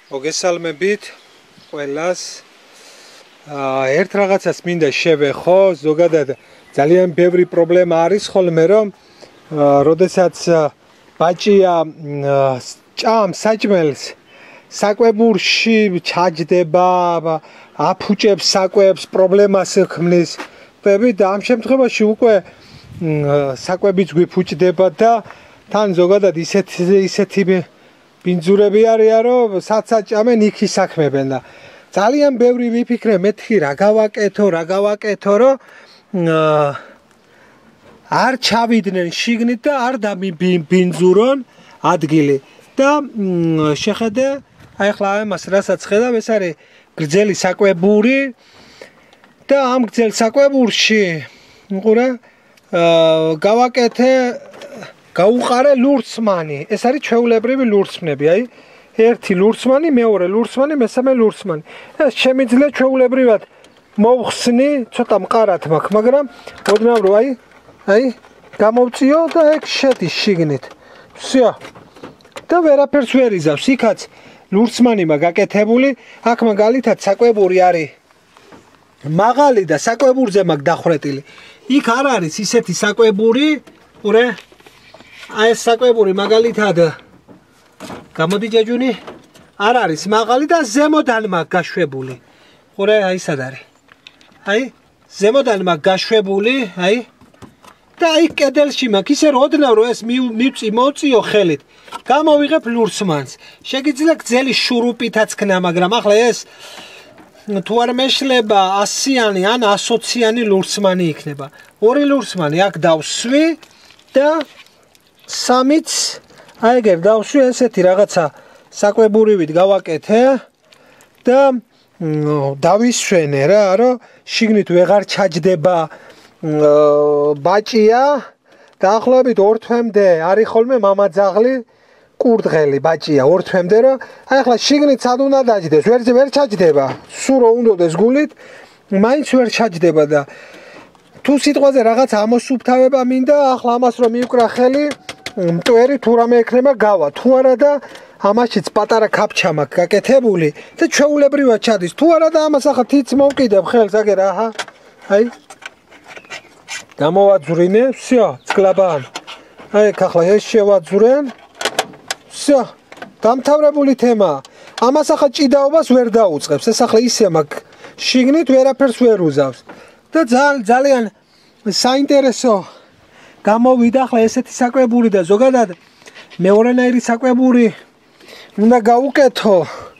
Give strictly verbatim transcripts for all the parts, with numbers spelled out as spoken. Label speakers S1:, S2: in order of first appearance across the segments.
S1: მოგესალმებით ყველას. ერთ რაღაცას მინდა შევეხო, ზოგადად ძალიან ბევრი პრობლემა არის ხოლმე, რომ როდესაც ბაჭია ჭამს საჭმელს, საკვებურში ჩაჯდება, აფუჭებს საკვებს, პრობლემას ქმნის. და ამ შემთხვევაში უკვე საკვებიც გვიფუჭდება და თან ზოგადად ისეთი ისეთი ბინძურები არიან, რომ საცაჭამენ იქ ისაქმებენ და ძალიან ბევრი ვიფიქრე, მეთქი რა გავაკეთო, რა გავაკეთო, რომ არ ჩავიდნენ შიგნით და არ დამიბინძურონ ადგილი. და შეხედე, აი ახლა ამას რასაც ხედავ, ეს არის გრძელი საკვებური და ამ გრძელ საკვებურში უყურე გავაკეთე გაუყარე ლურსმანი. ეს არის ჩვეულებრივი ლურსმნები, აი ერთი ლურსმანი, მეორე ლურსმანი, მესამე ლურსმანი. ეს შემიძლია ჩვეულებრივად მოვხსნი, ცოტა მყარად მაქვს, მაგრამ ოდნავ რომ აი აი გამოვწიო და ეგ შედის შიგნით. всё. და ვერაფერს ვერ იზავს. იქაც ლურსმანი მაგ გაკეთებული, აქ მაგალითად საკვებური არის მაღალი და საკვებურზე მაგ დახვრეტილი. იქ არ არის ისეთი საკვებური, ყურე აი ეს საკვებური მაგალითად გამოდი ჯაჯუნი არ არის მაღალი და ზემოდან მაგ გაშვებული. ყურე აი სად არის? აი ზემოდან მაგ გაშვებული, აი და აი კედელში მაგ ისე რომ ოდნავ რომ ეს მივწი მოწიო ხელით. გამოვიღებ ლურსმანს. შეგიძლია გძელი შურუპითაც ქნა, მაგრამ ახლა ეს თუ არ მეშლება ასიანი ან ასოციანი ლურსმანი იქნება. ორი ლურსმანი აქ დავსვი და სამიც აი ეგერ დავსვი ესეთი რაღაცა საკვებურივით გავაკეთე და დავისვენე რა, რომ შიგნით ვეღარ ჩაჯდება ბაჭია. დაახლოებით ორ თვემდე არის ხოლმე მამაძაღლი კურდღელი ბაჭია ორ თვემდე, რომ აი ახლა შიგნით სად უნდა დაჯდეს, ვერ ვერ ჩაჯდება. სულ რო უნდოდეს გულით, მაინც ვერ ჩაჯდება და თუ სიტყვაზე რაღაც ამოსუფთავება მინდა, ახლა ამას რომ მივკრა ხელი, მტვერი თუ რამე ექნება გავა. თუ არა და ამაშიც პატარა კაფჩა მაქვს გაკეთებული და ჩვეულებრივად ჩადის. თუ არა და ამას ახლა თიც მოვკიდებ ხელს, აგერ აჰა. აი გამოვაძვრინე, всё, წყლაბან. აი ახლა ეს შევაძვრენ. всё, დამთავრებული თემაა. ამას ახლა ჭიდაობას ვერ დაუწყებს. ეს ახლა ისე მაქვს შიგნით ვერაფერს ვერ უზავს. და ძალიან საინტერესო გამოვიდა ახლა ესეთი საკვებური და ზოგადად მეორენაირი საკვებური უნდა გაუკეთო.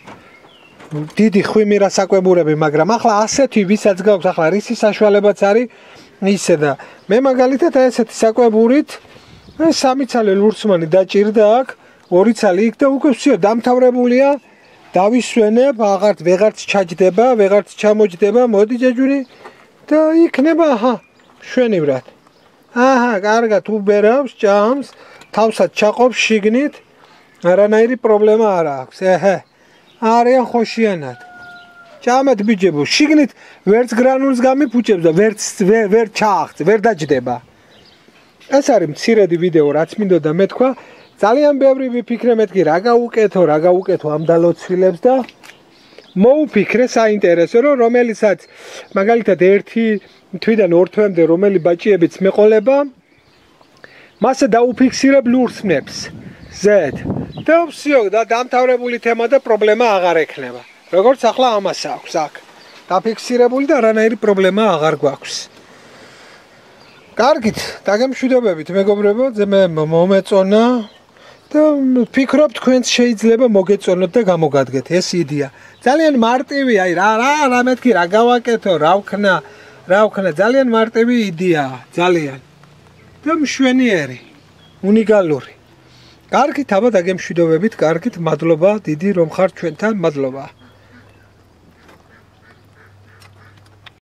S1: დიდი ხვიმირა საკვებურები, მაგრამ ახლა ასეთი ვისაც გაქვს, ახლა რისი საშუალებაც არის ისე და მე მაგალითად აი ესეთი საკვებურით აი სამი ცალი ლურსმანი დაჭირდა აქ, ორი ცალი იქ და უკვე всё დამთავრებულია. დავისვენებ, აღარც ვეღარც ჩაჯდება, ვეღარც ჩამოჯდება, მოდი ჯაჯური და იქნება აჰა, შვენივრად. აჰა, კარგად უბერავს, ჭამს, თავსაც ჩაყოფს შიგნით, არანაირი პრობლემა არ აქვს. ეჰე, არიან ხოშიანად. ჭამეთ ბიჭებო, შიგნით ვერც გრანულს გამიფუჭებს და ვერც ვერ ჩაახც, ვერ დაჯდება. ეს არის მცირედი ვიდეო, რაც მინდოდა მეთქვა. ძალიან ბევრი ვიფიქრე, მეთქი რა გაუკეთო, რა გაუკეთო ამ დალოცვილებს და მოუფიქრე საინტერესო, რომ რომელიცაც მაგალითად ერთი თვიდან ორ თვემდე რომელი ბაჭიებიც მეყოლება, მასე დაუფიქსირებ ლურსმნებს. ზედ. და всё, და დამთავრებული თემა და პრობლემა აღარ ექნება. როგორც ახლა ამას აქვს აქ. დაფიქსირებული და არანაირი პრობლემა აღარ გვაქვს. კარგით, დაგემშვიდობებით მეგობრებო, მე მომეწონა და ვფიქრობ თქვენც შეიძლება მოგეწონოთ და გამოგადგეთ ეს იდეა. ძალიან მარტივი, აი რა რა რა მეთქი რა გავაკეთო, რა ვქნა, რა ვქნა, ძალიან მარტივი იდეაა, ძალიან. და მშვენიერი, უნიკალური. კარგით, აბა დაგემშვიდობებით, კარგით, მადლობა დიდი რომ ხართ ჩვენთან, მადლობა.